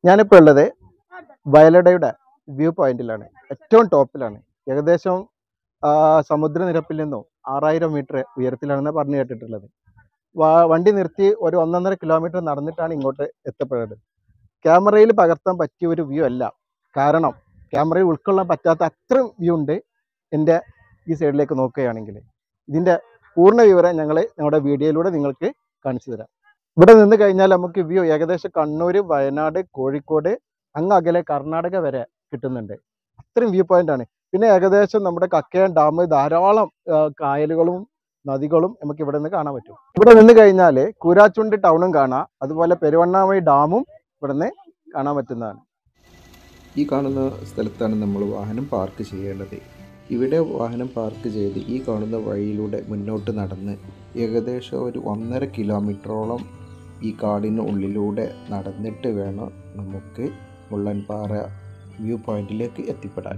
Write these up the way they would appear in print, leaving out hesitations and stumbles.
ഞാനിപ്പോൾ ഉള്ളത് വയലടയുടെ വ്യൂ പോയിന്റിലാണ്. ഏറ്റവും ടോപ്പിലാണ്. ഏകദേശം സമുദ്രനിരപ്പിൽ നിന്നും 6000 മീറ്റർ ഉയരത്തിലാണെന്ന് പറഞ്ഞു കേട്ടിട്ടുള്ളത്. വണ്ടി നിർത്തി ഒരു 1.5 കിലോമീറ്റർ നടന്നിട്ടാണ് ഇങ്ങോട്ട് എത്തപ്പെടുന്നത്. ക്യാമറയിൽ പകർത്താൻ പറ്റിയ ഒരു വ്യൂ അല്ല. കാരണം ക്യാമറയിൽ ഉൾക്കൊള്ളാൻ പറ്റാത്ത അത്രയും വ്യൂ ഉണ്ട് എൻ്റെ ഈ സൈഡിലേക്ക് നോക്കുകയാണെങ്കിൽ. ഇതിൻ്റെ പൂർണ്ണ വിവരം ഞങ്ങളുടെ വീഡിയോയിലൂടെ നിങ്ങൾക്ക് കാണിച്ചു തരാം. ഇവിടെ നിന്ന് കഴിഞ്ഞാൽ നമുക്ക് വ്യൂ ഏകദേശം കണ്ണൂർ, വയനാട്, കോഴിക്കോട്, അങ്ങ് അകലെ കർണാടക വരെ കിട്ടുന്നുണ്ട്. അത്രയും വ്യൂ പോയിന്റ് ആണ്. പിന്നെ ഏകദേശം നമ്മുടെ കക്കയം ഡാം, ധാരാളം കായലുകളും നദികളും നമുക്ക് ഇവിടെ നിന്ന് കാണാൻ പറ്റും. ഇവിടെ നിന്ന് കഴിഞ്ഞാൽ കൂരാച്ചുണ്ട് ടൗണും കാണാം, അതുപോലെ പെരുവണ്ണാമൊഴി ഡാമും ഇവിടെ നിന്ന് കാണാൻ പറ്റുന്നതാണ്. ഈ കാണുന്ന സ്ഥലത്താണ് നമ്മൾ വാഹനം പാർക്ക് ചെയ്യേണ്ടത്. ഇവിടെ വാഹനം പാർക്ക് ചെയ്ത് ഈ കാണുന്ന വഴിയിലൂടെ മുന്നോട്ട് നടന്ന് ഏകദേശം ഒരു 1.5 കിലോമീറ്ററോളം ഈ കാടിന് ഉള്ളിലൂടെ നടന്നിട്ട് വേണം നമുക്ക് മുള്ളൻപാറ വ്യൂ പോയിന്റിലേക്ക് എത്തിപ്പെടാൻ.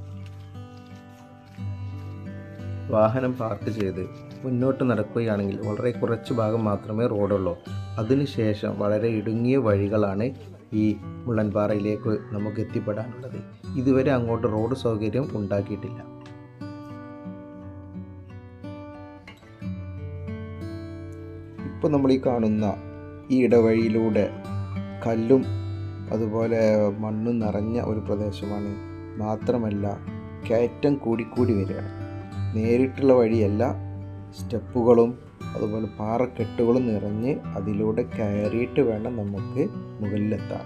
വാഹനം പാർക്ക് ചെയ്ത് മുന്നോട്ട് നടക്കുകയാണെങ്കിൽ വളരെ കുറച്ച് ഭാഗം മാത്രമേ റോഡുള്ളൂ. അതിനുശേഷം വളരെ ഇടുങ്ങിയ വഴികളാണ് ഈ മുള്ളൻപാറയിലേക്ക് നമുക്ക് എത്തിപ്പെടാനുള്ളത്. ഇതുവരെ അങ്ങോട്ട് റോഡ് സൗകര്യം ഉണ്ടാക്കിയിട്ടില്ല. ഇപ്പോൾ നമ്മൾ ഈ കാണുന്ന ഈ ഇടവഴിയിലൂടെ കല്ലും അതുപോലെ മണ്ണും നിറഞ്ഞ ഒരു പ്രദേശമാണ്. മാത്രമല്ല കയറ്റം കൂടിക്കൂടി വരികയാണ്. നേരിട്ടുള്ള വഴിയല്ല, സ്റ്റെപ്പുകളും അതുപോലെ പാറക്കെട്ടുകളും നിറഞ്ഞ് അതിലൂടെ കയറിയിട്ട് വേണം നമുക്ക് മുകളിലെത്താൻ.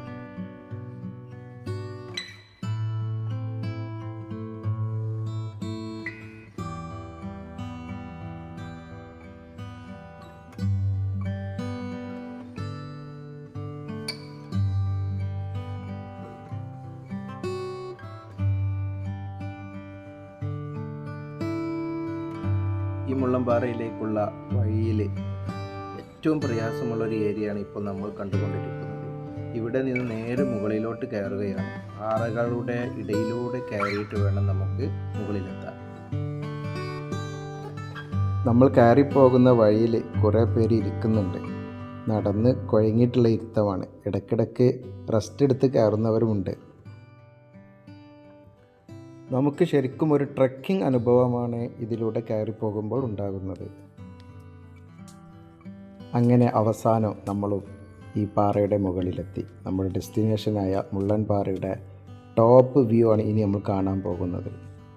ഈ മുള്ളൻപാറയിലേക്കുള്ള വഴിയിൽ ഏറ്റവും പ്രയാസമുള്ളൊരു ഏരിയയാണ് ഇപ്പോൾ നമ്മൾ കണ്ടുകൊണ്ടിരിക്കുന്നത്. ഇവിടെ നിന്ന് നേരെ മുകളിലോട്ട് കയറുകയാണ്. പാറകളുടെ ഇടയിലൂടെ കയറിയിട്ട് വേണം നമുക്ക് മുകളിലെത്താൻ. നമ്മൾ കയറിപ്പോകുന്ന വഴിയിൽ കുറേ പേര് ഇരിക്കുന്നുണ്ട്. നടന്ന് കുഴങ്ങിയിട്ടുള്ള ഇരുത്തമാണ്. ഇടയ്ക്കിടയ്ക്ക് റെസ്റ്റ് എടുത്ത് കയറുന്നവരുമുണ്ട്. നമുക്ക് ശരിക്കും ഒരു ട്രെക്കിംഗ് അനുഭവമാണ് ഇതിലൂടെ കയറി പോകുമ്പോൾ ഉണ്ടാകുന്നത്. അങ്ങനെ അവസാനം നമ്മളും ഈ പാറയുടെ മുകളിലെത്തി. നമ്മുടെ ഡെസ്റ്റിനേഷനായ മുള്ളൻപാറയുടെ ടോപ്പ് വ്യൂ ആണ് ഇനി നമ്മൾ കാണാൻ പോകുന്നത്.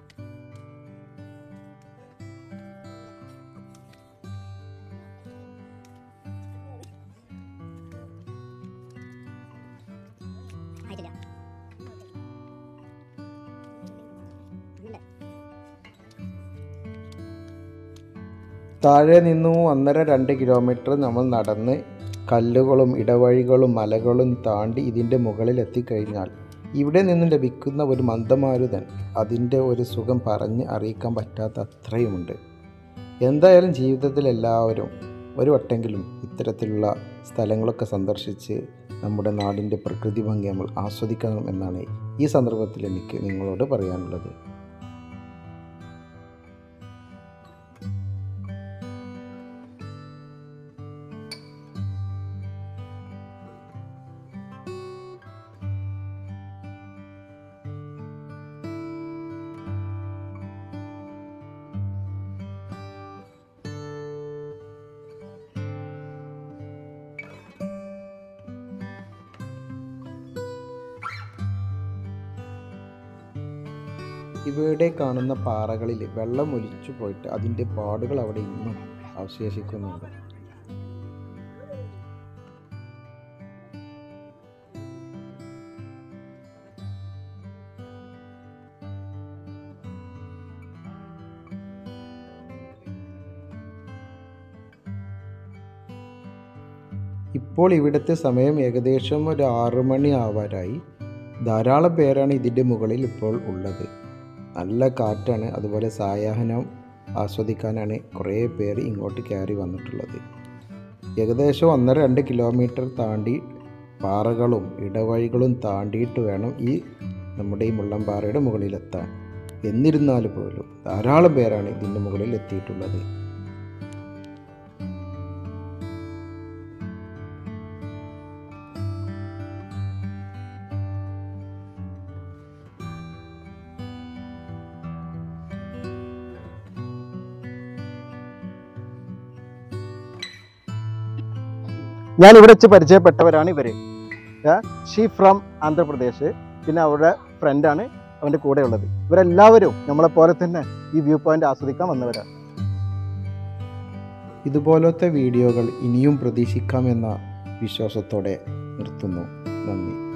താഴെ നിന്നും 1.5-2 കിലോമീറ്റർ നമ്മൾ നടന്ന് കല്ലുകളും ഇടവഴികളും മലകളും താണ്ടി ഇതിൻ്റെ മുകളിൽ എത്തിക്കഴിഞ്ഞാൽ ഇവിടെ നിന്നും ലഭിക്കുന്ന ഒരു മന്ദമാരുതൻ, അതിൻ്റെ ഒരു സുഖം പറഞ്ഞ് അറിയിക്കാൻ പറ്റാത്ത അത്രയുമുണ്ട്. എന്തായാലും ജീവിതത്തിൽ എല്ലാവരും ഒരു വട്ടെങ്കിലും ഇത്തരത്തിലുള്ള സ്ഥലങ്ങളൊക്കെ സന്ദർശിച്ച് നമ്മുടെ നാടിൻ്റെ പ്രകൃതി ഭംഗി നമ്മൾ ആസ്വദിക്കണം എന്നാണ് ഈ സന്ദർഭത്തിൽ എനിക്ക് നിങ്ങളോട് പറയാനുള്ളത്. ഇവിടെ കാണുന്ന പാറകളിൽ വെള്ളം ഒലിച്ചു പോയിട്ട് അതിൻ്റെ പാടുകൾ അവിടെ ഇന്നും അവശേഷിക്കുന്നുണ്ട്. ഇപ്പോൾ ഇവിടുത്തെ സമയം ഏകദേശം ഒരു 6 മണി ആവാറായി. ധാരാളം പേരാണ് ഇതിൻ്റെ മുകളിൽ ഇപ്പോൾ ഉള്ളത്. നല്ല കാറ്റാണ്. അതുപോലെ സായാഹ്നം ആസ്വദിക്കാനാണ് കുറേ പേര് ഇങ്ങോട്ട് കയറി വന്നിട്ടുള്ളത്. ഏകദേശം 1.5-2 കിലോമീറ്റർ താണ്ടി പാറകളും ഇടവഴികളും താണ്ടിയിട്ട് വേണം നമ്മുടെ ഈ മുള്ളൻപാറയുടെ മുകളിലെത്താൻ. എന്നിരുന്നാൽ പോലും ധാരാളം പേരാണ് ഇതിൻ്റെ മുകളിൽ എത്തിയിട്ടുള്ളത്. ഞാൻ ഇവിടെ വെച്ച് പരിചയപ്പെട്ടവരാണ് ഇവര്. She from Andhra Pradesh. പിന്നെ അവരുടെ ഫ്രണ്ടാണ് അവൻ്റെ കൂടെ ഉള്ളത്. ഇവരെല്ലാവരും നമ്മളെപ്പോലെ തന്നെ ഈ വ്യൂ പോയിന്റ് ആസ്വദിക്കാൻ വന്നവരാണ്. ഇതുപോലത്തെ വീഡിയോകൾ ഇനിയും പ്രതീക്ഷിക്കാമെന്ന വിശ്വാസത്തോടെ നിർത്തുന്നു. നന്ദി.